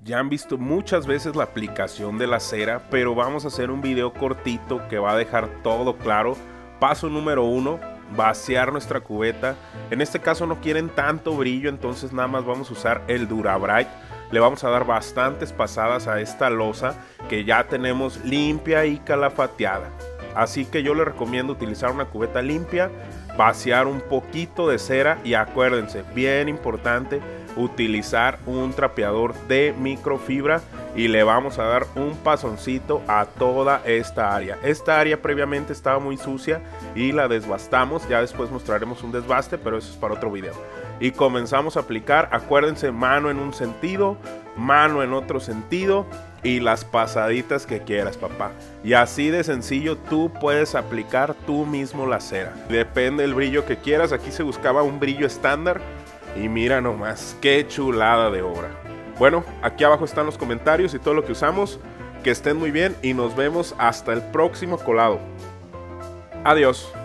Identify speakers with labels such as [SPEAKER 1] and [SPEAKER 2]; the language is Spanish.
[SPEAKER 1] Ya han visto muchas veces la aplicación de la cera, pero vamos a hacer un video cortito que va a dejar todo claro. Paso número 1, vaciar nuestra cubeta. En este caso no quieren tanto brillo, entonces nada más vamos a usar el Dura-Bright. Le vamos a dar bastantes pasadas a esta loza que ya tenemos limpia y calafateada. Así que yo les recomiendo utilizar una cubeta limpia, vaciar un poquito de cera y acuérdense, bien importante, utilizar un trapeador de microfibra y le vamos a dar un pasoncito a toda esta área. Esta área previamente estaba muy sucia y la desbastamos, ya después mostraremos un desbaste, pero eso es para otro video. Y comenzamos a aplicar, acuérdense, mano en un sentido, mano en otro sentido y las pasaditas que quieras, papá. Y así de sencillo tú puedes aplicar tú mismo la cera. Depende del brillo que quieras, aquí se buscaba un brillo estándar. Y mira nomás, qué chulada de obra. Bueno, aquí abajo están los comentarios y todo lo que usamos. Que estén muy bien y nos vemos hasta el próximo colado. Adiós.